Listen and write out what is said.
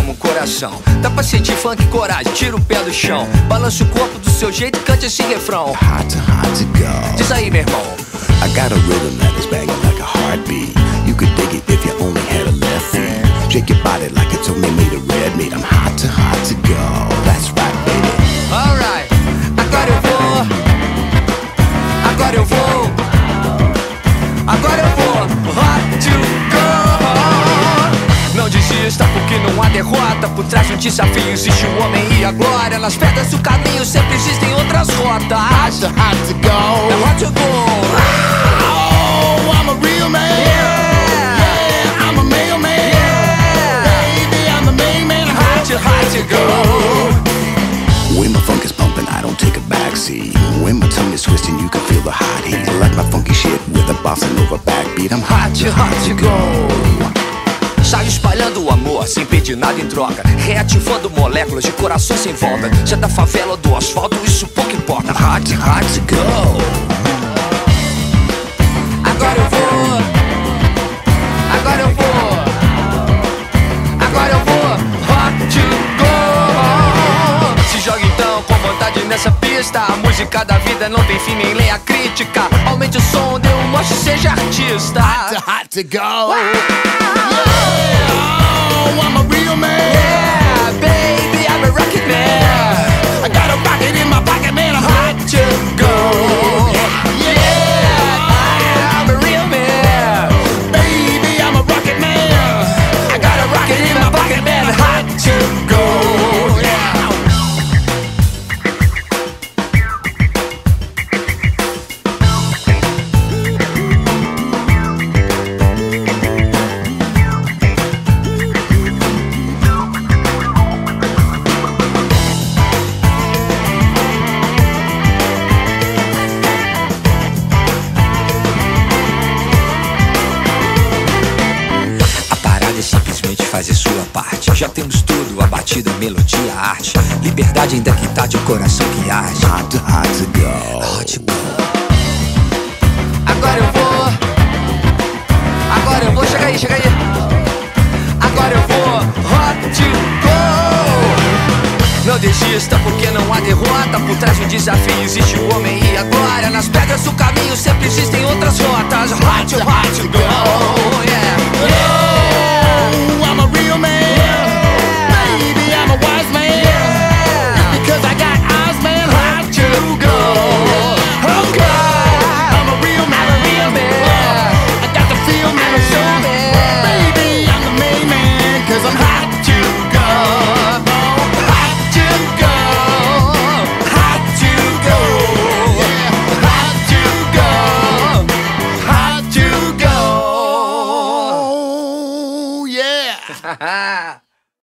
mesmo coração. Dá pra sentir funk, coragem, tira o pé do chão. Balança o corpo do seu jeito e cante esse refrão. Hot to go. Diz aí, meu irmão. I got a rhythm that is banging like a heartbeat. You could dig it if you only had a left feet. Shake your body like it's only made of red meat. I'm hot to go. That's right, baby. Alright, agora eu vou. Agora eu vou. Agora eu vou. Hot to go. Não desista porque não há derrota. Por trás de um desafio existe o homem e a glória. Nas pedras do caminho sempre existem outras rotas. Hot to go. É hot to go. Oh, I'm a real man. Yeah, I'm a mailman. Baby, I'm the main man. Hot to go. When my funk is pumping, I don't take a backseat. When my tongue is twisting, you can feel the hot heat. Like my funky shit with a bossa nova backbeat. I'm hot to go. Saio espalhando o amor sem pedir nada em troca. Reativando moléculas de corações em volta. Já da favela ou do asfalto, isso pouco importa. Hot to go. Agora eu vou. Agora eu vou. Agora eu vou. Hot to go. Se joga então com vontade nessa pista. A música da vida não tem fim nem lei a crítica. Aumente o som, dê um moche, seja artista. Hot to go. Yeah, oh, I'm a real man. Yeah, baby, I'm a rocket man. I got a rocket in my pocket, man. I'm hot To go. Yeah, I'm a real man. baby. I'm a rocket man. I got a rocket in my pocket, man. Hot to go. Simplesmente fazer sua parte. Já temos tudo, a batida, a melodia, a arte. Liberdade ainda que tarde, o coração que arde. Hot to go. Hot to go. Agora eu vou. Agora eu vou, chega aí. Agora eu vou. Hot to go. Não desista porque não há derrota. Por trás de um desafio existe o homem e a glória. Nas pedras do caminho sempre existem outras rotas. Hot to go. Yeah. I'm a real man. Baby, I'm a wise man. Because I got eyes, man. Hot to go. Oh God, I'm a real man. I got the feel, man. show me. Baby, I'm the main man. Cause I'm hot to go. Hot to go. Hot to go. Hot to go. Hot to go. Oh, yeah.